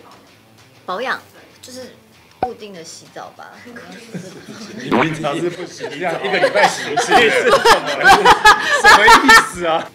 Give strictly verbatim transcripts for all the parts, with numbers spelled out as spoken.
保养就是固定的洗澡吧。 你平常是不洗，这样一个礼拜洗一次是什么？什么意思啊？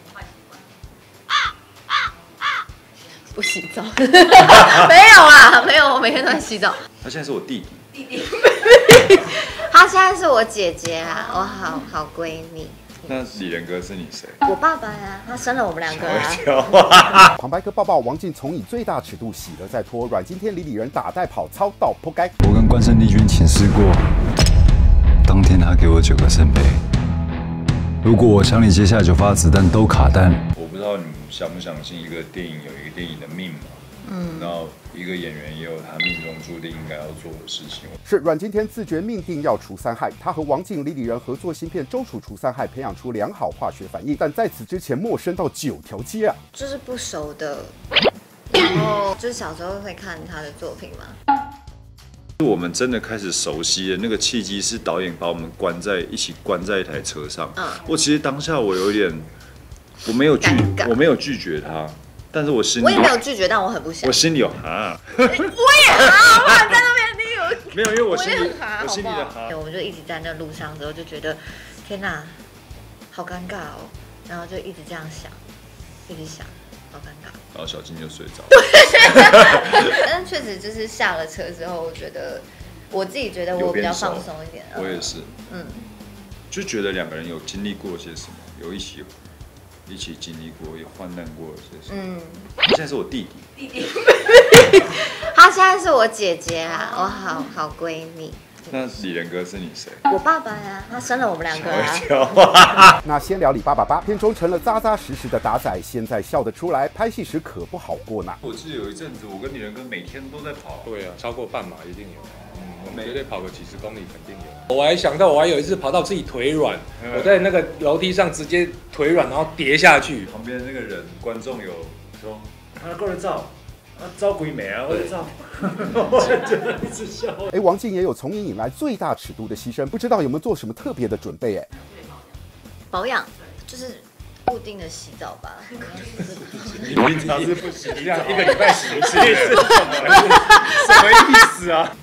不洗澡？没有啊，没有，我每天都在洗澡。 他现在是我弟弟。弟弟。 他现在是我姐姐啊，我好好闺蜜。 那李仁哥是你谁？ 我爸爸呀、啊，他生了我们两个啊。 旁白哥抱抱，王静从以最大尺度洗了再脱，阮经天李李仁打带跑操到扑街。 我跟关圣帝君请示过，当天他给我九个圣杯，如果我枪里接下来九发子弹都卡弹， 我不知道你们相不相信一个电影有一个电影的命嘛？嗯，然后一个演员也有他命中注定应该要做的事情。 是阮经天自觉命定要除三害，他和王静、李李仁合作新片《周楚除三害》，培养出良好化学反应，但在此之前陌生到九条街啊！ 就是不熟的，然后就是小时候会看他的作品嘛。 我们真的开始熟悉的那个契机是导演把我们关在一起，关在一台车上。嗯，我其实当下我有点，我没有拒，我没有拒绝他。但是我心里， 我也没有拒绝，但我很不想。 我心里有哈， 我也哈，我在那边你有没有？因为我心里， 我, 我心里的哈。 我们就一直在那路上之后就觉得，天哪，好尴尬哦，然后就一直这样想，一直想，好尴尬。 然后小金就睡着。 但确实就是下了车之后，我觉得我自己觉得我比较放松一点。 我也是，嗯，就觉得两个人有经历过些什么，有一起。一起经历过，也患难过了些什么。嗯，他现在是我弟弟。弟弟。 他现在是我姐姐啊，我好好闺蜜。 那李仁哥是你谁？ 我爸爸呀、啊，他生了我们两个啊。 那先聊李爸爸吧，片中成了扎扎实实的打仔，现在笑得出来，拍戏时可不好过呢。 我记得有一阵子，我跟李仁哥每天都在跑。 对啊，超过半马一定有。嗯，我们绝对跑个几十公里肯定有。我还想到，我还有一次跑到自己腿软，嗯、我在那个楼梯上直接腿软，然后跌下去。 旁边那个人观众有说：“啊，过来照。”啊，招鬼美啊！我照，我真的一直笑。 哎，王静也有从影以来最大尺度的牺牲，不知道有没有做什么特别的准备？哎， 保养就是固定的洗澡吧。 你平常是不洗，这样一个礼拜洗一次是什么？什么意思啊？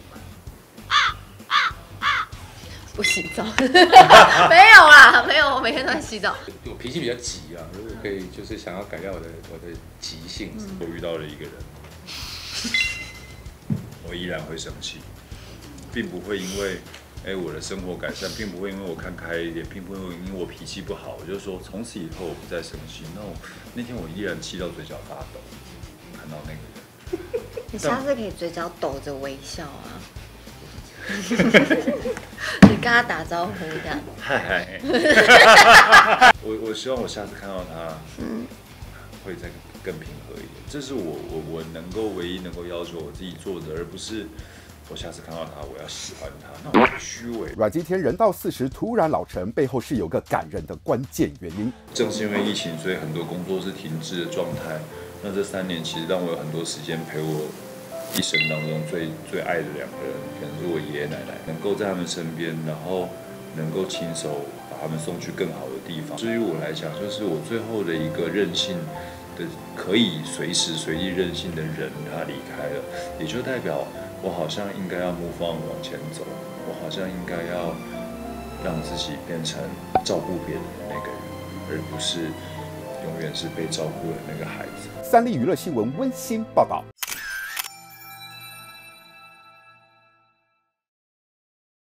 不洗澡？没有啦，没有，我每天都在洗澡。 我脾气比较急啊，如果可以，就是想要改掉我的我的急性。 嗯、我遇到了一个人，我依然会生气，并不会因为哎、欸、我的生活改善，并不会因为我看开一点，并不会因为我脾气不好，我就说从此以后我不再生气。那我那天我依然气到嘴角发抖，看到那个人。 你下次可以嘴角抖着微笑啊。你跟他打招呼这样。 嗨，我我希望我下次看到他，嗯，会再更平和一点。这是我我我能够唯一能够要求我自己做的，而不是我下次看到他我要喜欢他，那我虚伪。 阮经天人到四十突然老成，背后是有个感人的关键原因。 正是因为疫情，所以很多工作是停滞的状态。那这三年其实让我有很多时间陪我。一生当中最最爱的两个人，可能是我爷爷奶奶，能够在他们身边，然后能够亲手把他们送去更好的地方。至于我来讲，就是我最后的一个任性的，可以随时随地任性的人，他离开了，也就代表我好像应该要move on往前走，我好像应该要让自己变成照顾别人的那个人，而不是永远是被照顾的那个孩子。 三立娱乐新闻温馨报道。